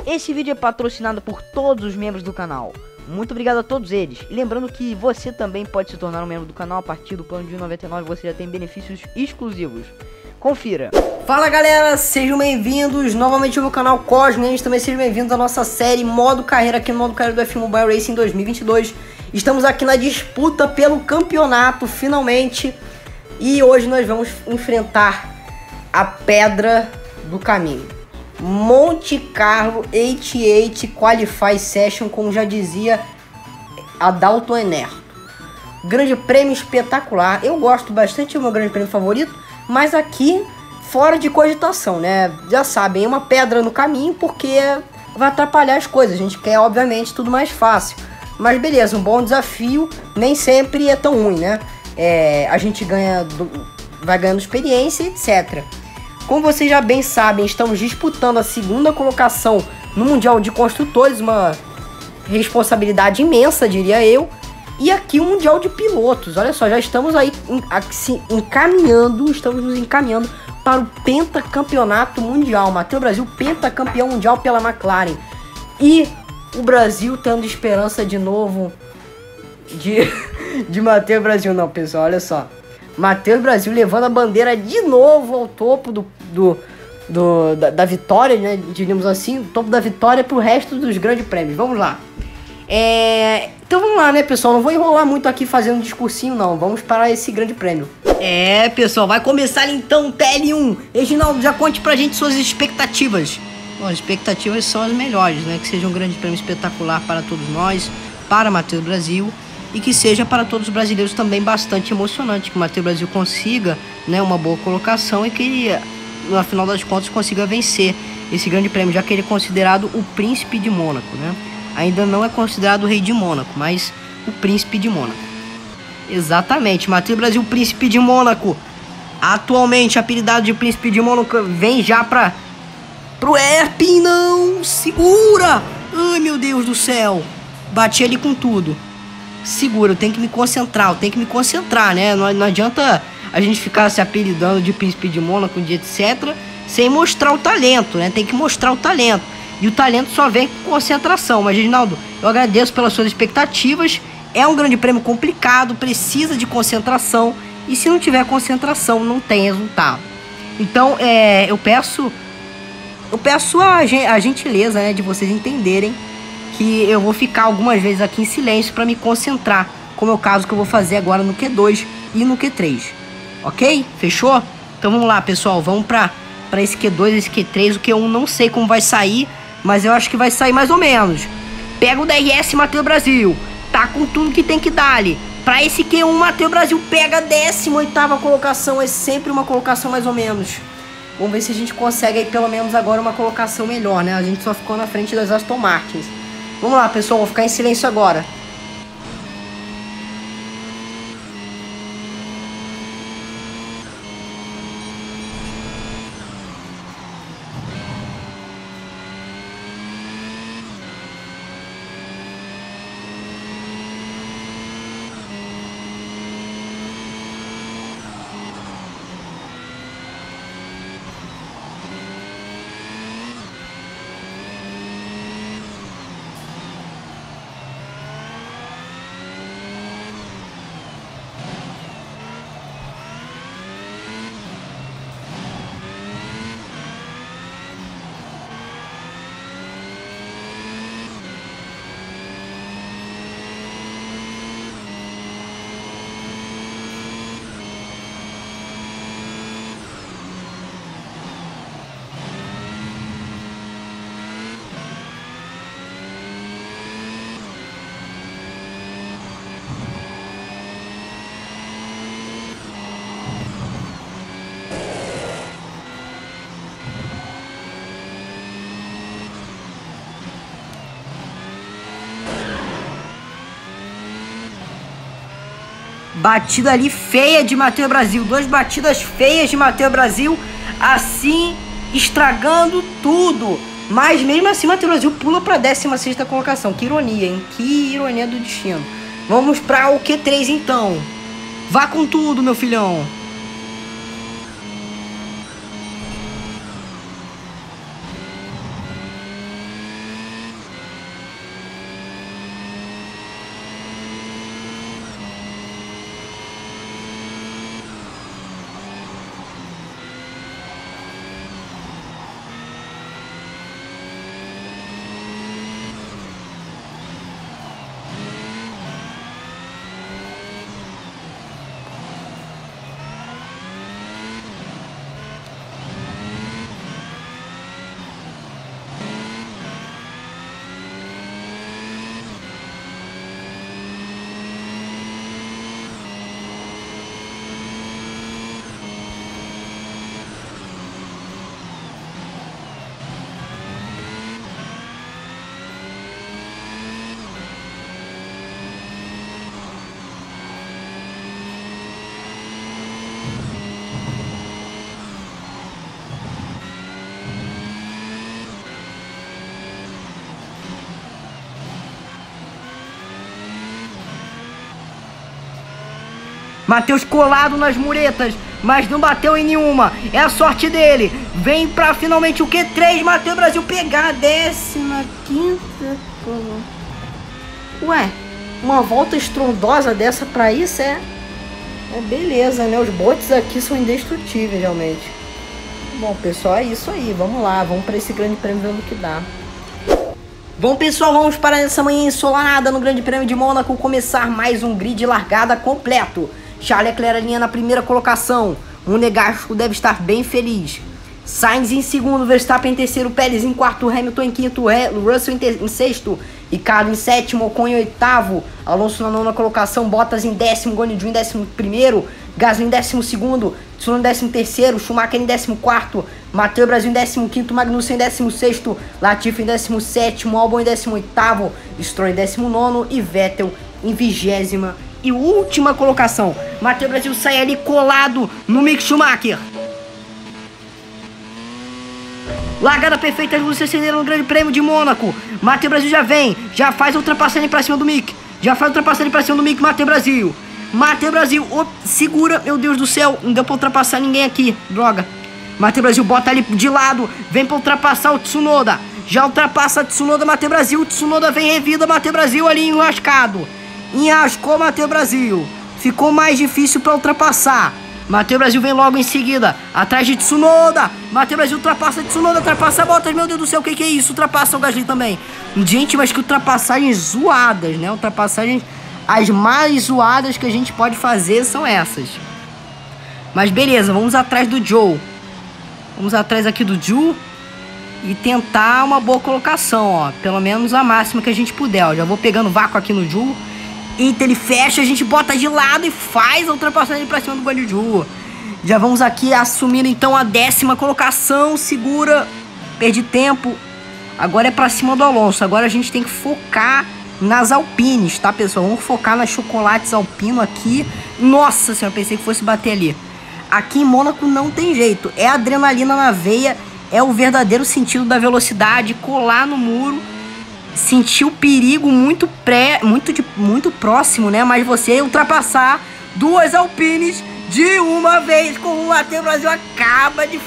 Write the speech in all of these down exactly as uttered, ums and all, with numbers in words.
Esse vídeo é patrocinado por todos os membros do canal. Muito obrigado a todos eles. E lembrando que você também pode se tornar um membro do canal. A partir do plano de noventa e nove você já tem benefícios exclusivos. Confira. Fala galera, sejam bem-vindos novamente ao meu canal Cosmos. Também sejam bem-vindos à nossa série Modo Carreira aqui no Modo Carreira do F um Mobile Racing dois mil e vinte e dois. Estamos aqui na disputa pelo campeonato, finalmente. E hoje nós vamos enfrentar a pedra do caminho. Monte Carlo oitenta e oito Qualify Session, como já dizia Adalto Enerto. Grande prêmio espetacular. Eu gosto bastante, é o meu grande prêmio favorito. Mas aqui, fora de cogitação, né? Já sabem, é uma pedra no caminho porque vai atrapalhar as coisas. A gente quer, obviamente, tudo mais fácil. Mas beleza, um bom desafio nem sempre é tão ruim, né? É, a gente ganha, vai ganhando experiência, etcétera. Como vocês já bem sabem, estamos disputando a segunda colocação no Mundial de Construtores, uma responsabilidade imensa, diria eu. E aqui o Mundial de Pilotos, olha só, já estamos aí se encaminhando, estamos nos encaminhando para o pentacampeonato mundial. Matheus Brasil, pentacampeão mundial pela McLaren. E o Brasil tendo esperança de novo de, de Matheus Brasil, não, pessoal, olha só. Matheus Brasil levando a bandeira de novo ao topo do, do, do, da, da vitória, né? Diríamos assim, o topo da vitória para o resto dos grandes prêmios. Vamos lá. É, então vamos lá, né, pessoal? Não vou enrolar muito aqui fazendo um discursinho, não. Vamos para esse grande prêmio. É, pessoal, vai começar então o T L um. Reginaldo, já conte pra gente suas expectativas. Bom, as expectativas são as melhores, né? Que seja um grande prêmio espetacular para todos nós, para Matheus Brasil. E que seja para todos os brasileiros também bastante emocionante, que o Matheus Brasil consiga, né, uma boa colocação e que, no final das contas, consiga vencer esse grande prêmio, já que ele é considerado o príncipe de Mônaco, né? Ainda não é considerado o rei de Mônaco, mas o príncipe de Mônaco. Exatamente, Matheus Brasil, príncipe de Mônaco. Atualmente, apelidado de príncipe de Mônaco, vem já para pro Airpin, não, segura! Ai, meu Deus do céu, bati ali com tudo. Segura, eu tenho que me concentrar, eu tenho que me concentrar, né? Não, não adianta a gente ficar se apelidando de príncipe de Mônaco, de etcétera, sem mostrar o talento, né? Tem que mostrar o talento. E o talento só vem com concentração. Mas, Reginaldo, eu agradeço pelas suas expectativas. É um grande prêmio complicado, precisa de concentração. E se não tiver concentração, não tem resultado. Então, é, eu peço, eu peço a, a gentileza, né, de vocês entenderem que eu vou ficar algumas vezes aqui em silêncio para me concentrar, como é o caso que eu vou fazer agora no Q dois e no Q três, ok? Fechou? Então vamos lá, pessoal, vamos para para esse Q dois, esse Q três, o Q um não sei como vai sair, mas eu acho que vai sair mais ou menos. Pega o D R S Matheus Brasil, tá com tudo que tem que dar ali. Para esse Q um, Matheus Brasil pega a décima oitava colocação, é sempre uma colocação mais ou menos. Vamos ver se a gente consegue aí pelo menos agora uma colocação melhor, né? A gente só ficou na frente das Aston Martins. Vamos lá, pessoal, vou ficar em silêncio agora. Batida ali feia de Matheus Brasil. Duas batidas feias de Matheus Brasil. Assim, estragando tudo. Mas mesmo assim, Matheus Brasil pula para a décima sexta colocação. Que ironia, hein? Que ironia do destino. Vamos para o Q três então. Vá com tudo, meu filhão. Matheus colado nas muretas, mas não bateu em nenhuma. É a sorte dele. Vem pra finalmente o Q três. Matheus Brasil pegar a décima quinta. Ué, uma volta estrondosa dessa pra isso é... É beleza, né? Os bots aqui são indestrutíveis, realmente. Bom, pessoal, é isso aí. Vamos lá, vamos pra esse grande prêmio ver o que dá. Bom, pessoal, vamos para essa manhã ensolarada no Grande Prêmio de Mônaco começar mais um grid largada completo. Charles Leclerc alinha na primeira colocação. O Monegasco deve estar bem feliz. Sainz em segundo, Verstappen em terceiro, Pérez em quarto, Hamilton em quinto, Russell em, em sexto, Ricardo em sétimo, Ocon em oitavo, Alonso na nona colocação, Bottas em décimo, Guanyu Zhou em décimo primeiro, Gasly em décimo segundo, Tsunoda em décimo terceiro, Schumacher em décimo quarto, Matheus Brasil em décimo quinto, Magnussen em décimo sexto, Latifi em décimo sétimo, Albon em décimo oitavo, Stroll em décimo nono e Vettel em vigésima e última colocação. Matheus Brasil sai ali colado no Mick Schumacher. Largada perfeita, as luzes acenderam no Grande Prêmio de Mônaco. Matheus Brasil já vem, já faz a ultrapassagem pra cima do Mick. Já faz a ultrapassagem pra cima do Mick, Matheus Brasil. Matheus Brasil, oh, segura, meu Deus do céu, não deu pra ultrapassar ninguém aqui, droga. Matheus Brasil bota ali de lado, vem pra ultrapassar o Tsunoda. Já ultrapassa o Tsunoda, Matheus Brasil, o Tsunoda vem revida, Matheus Brasil ali enrascado. Enrascou Matheus Brasil, ficou mais difícil pra ultrapassar. Matheus Brasil vem logo em seguida, atrás de Tsunoda. Matheus Brasil ultrapassa Tsunoda, ultrapassa Bottas. Meu Deus do céu, o que, que é isso? Ultrapassa o Gasly também. Gente, mas que ultrapassagens zoadas, né? Ultrapassagens, as mais zoadas que a gente pode fazer são essas. Mas beleza, vamos atrás do Zhou. Vamos atrás aqui do Zhou e tentar uma boa colocação, ó. Pelo menos a máxima que a gente puder, ó. Já vou pegando vácuo aqui no Zhou. Eita, ele fecha, a gente bota de lado e faz a ultrapassagem pra cima do Guanyu Zhou. Já vamos aqui assumindo então a décima colocação. Segura, perdi tempo. Agora é pra cima do Alonso. Agora a gente tem que focar nas Alpines, tá, pessoal? Vamos focar nas chocolates Alpino aqui. Nossa senhora, pensei que fosse bater ali. Aqui em Mônaco não tem jeito. É adrenalina na veia. É o verdadeiro sentido da velocidade. Colar no muro. Sentir o perigo muito pré, muito, de, muito próximo, né? Mas você ultrapassar duas Alpines de uma vez, como o Matheus Brasil acaba de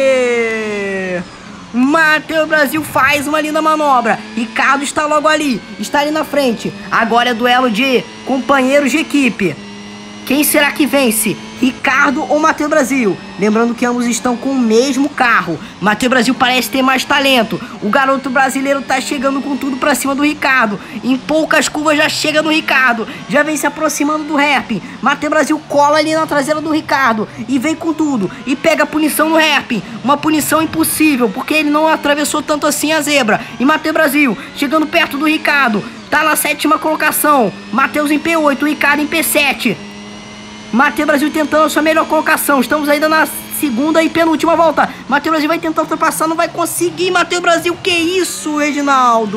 fazer. Matheus Brasil faz uma linda manobra. Ricardo está logo ali, está ali na frente. Agora é duelo de companheiros de equipe. Quem será que vence? Ricardo ou Matheus Brasil? Lembrando que ambos estão com o mesmo carro. Matheus Brasil parece ter mais talento. O garoto brasileiro tá chegando com tudo pra cima do Ricardo. Em poucas curvas já chega no Ricardo. Já vem se aproximando do Hairpin. Matheus Brasil cola ali na traseira do Ricardo. E vem com tudo. E pega a punição no Hairpin. Uma punição impossível, porque ele não atravessou tanto assim a zebra. E Matheus Brasil chegando perto do Ricardo. Tá na sétima colocação. Matheus em P oito, Ricardo em P sete. Matheus Brasil tentando a sua melhor colocação. Estamos ainda na segunda e penúltima volta. Matheus Brasil vai tentar ultrapassar, não vai conseguir. Matheus Brasil, que isso, Reginaldo?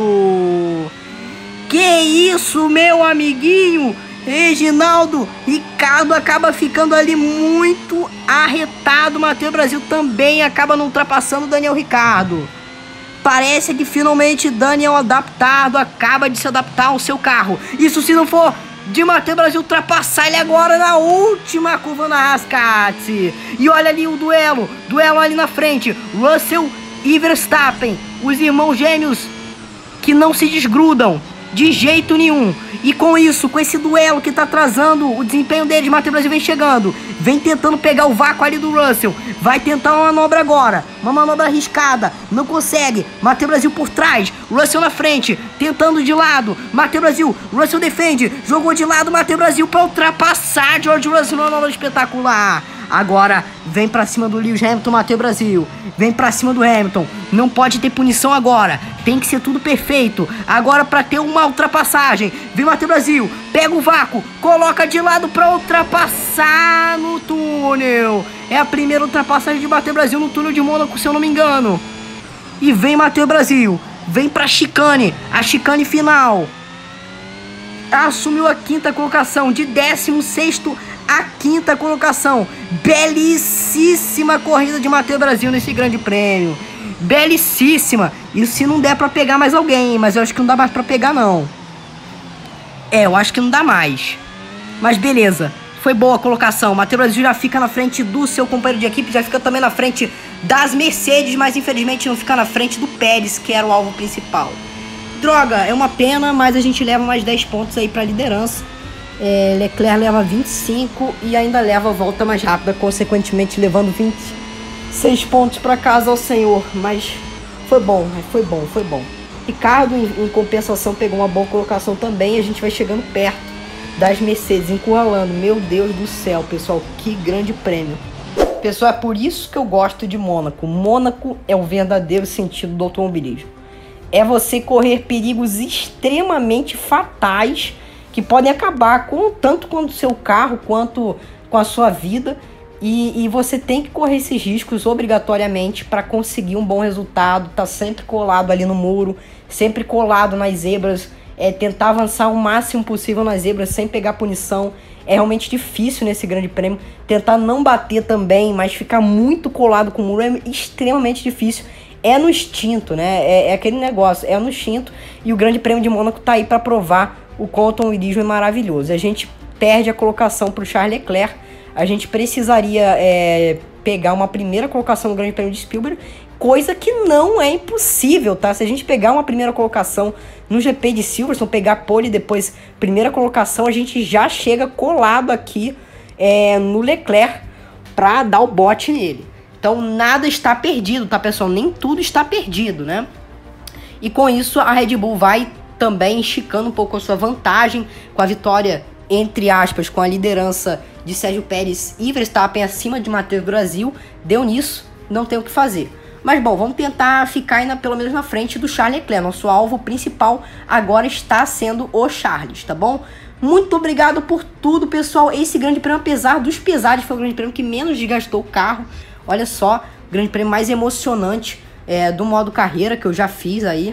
Que isso, meu amiguinho? Reginaldo, Ricardo acaba ficando ali muito arretado. Matheus Brasil também acaba não ultrapassando Daniel Ricciardo. Parece que finalmente Daniel adaptado acaba de se adaptar ao seu carro. Isso se não for de Matheus Brasil ultrapassar ele agora na última curva na Rascati. E olha ali o duelo, duelo ali na frente, Russell e Verstappen, os irmãos gêmeos que não se desgrudam de jeito nenhum. E com isso, com esse duelo que tá atrasando o desempenho deles, Matheus Brasil vem chegando, vem tentando pegar o vácuo ali do Russell, vai tentar uma manobra agora, uma manobra arriscada, não consegue. Matheus Brasil por trás, Russell na frente, tentando de lado, Matheus Brasil, Russell defende, jogou de lado, Matheus Brasil para ultrapassar George Russell numa manobra espetacular. Agora vem pra cima do Lewis Hamilton, Matheus Brasil. Vem pra cima do Hamilton. Não pode ter punição agora. Tem que ser tudo perfeito. Agora pra ter uma ultrapassagem. Vem Matheus Brasil. Pega o vácuo. Coloca de lado pra ultrapassar no túnel. É a primeira ultrapassagem de Matheus Brasil no túnel de Mônaco, se eu não me engano. E vem Matheus Brasil. Vem pra chicane. A chicane final. Assumiu a quinta colocação. De décimo sexto a quinta colocação. Belicíssima corrida de Matheus Brasil nesse grande prêmio. Belicíssima. Isso se não der pra pegar mais alguém. Mas eu acho que não dá mais pra pegar, não. É, eu acho que não dá mais. Mas beleza. Foi boa a colocação. O Matheus Brasil já fica na frente do seu companheiro de equipe, já fica também na frente das Mercedes, mas infelizmente não fica na frente do Pérez, que era o alvo principal. Droga, é uma pena, mas a gente leva mais dez pontos aí pra liderança. É, Leclerc leva vinte e cinco e ainda leva a volta mais rápida, consequentemente levando vinte e seis pontos para casa ao senhor. Mas foi bom, foi bom, foi bom. Ricardo, em, em compensação, pegou uma boa colocação também. A gente vai chegando perto das Mercedes, encurralando. Meu Deus do céu, pessoal, que grande prêmio. Pessoal, é por isso que eu gosto de Mônaco. Mônaco é o verdadeiro sentido do automobilismo. É você correr perigos extremamente fatais que podem acabar com tanto com o seu carro quanto com a sua vida. E, e você tem que correr esses riscos obrigatoriamente para conseguir um bom resultado. Tá sempre colado ali no muro, sempre colado nas zebras. É, tentar avançar o máximo possível nas zebras sem pegar punição. É realmente difícil nesse grande prêmio. Tentar não bater também, mas ficar muito colado com o muro é extremamente difícil. É no instinto, né? É, é aquele negócio, é no instinto. E o grande prêmio de Mônaco tá aí para provar o quão o automobilismo é maravilhoso. A gente perde a colocação para o Charles Leclerc. A gente precisaria é, pegar uma primeira colocação no grande prêmio de Spielberg, coisa que não é impossível, tá? Se a gente pegar uma primeira colocação no G P de Silverstone, pegar pole e depois primeira colocação, a gente já chega colado aqui é, no Leclerc para dar o bote nele. Então nada está perdido, tá, pessoal? Nem tudo está perdido, né? E com isso a Red Bull vai também esticando um pouco a sua vantagem com a vitória, entre aspas, com a liderança de Sérgio Pérez e Verstappen acima de Matheus Brasil. Deu nisso, não tem o que fazer. Mas bom, vamos tentar ficar ainda pelo menos na frente do Charles Leclerc. Nosso alvo principal agora está sendo o Charles, tá bom? Muito obrigado por tudo, pessoal. Esse grande prêmio, apesar dos pesares, foi o grande prêmio que menos desgastou o carro. Olha só, o grande prêmio mais emocionante é, do modo carreira que eu já fiz aí.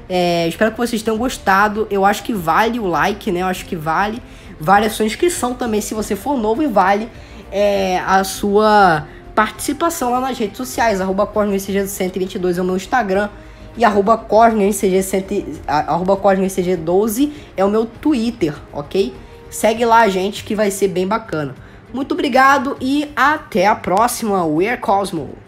É, espero que vocês tenham gostado. Eu acho que vale o like, né? Eu acho que vale. Vale a sua inscrição também, se você for novo. E vale é, a sua participação lá nas redes sociais. Arroba Cosmo C G cento e vinte e dois é o meu Instagram. E arroba Cosmo C G doze é o meu Twitter, ok? Segue lá a gente que vai ser bem bacana. Muito obrigado e até a próxima. We're Cosmo!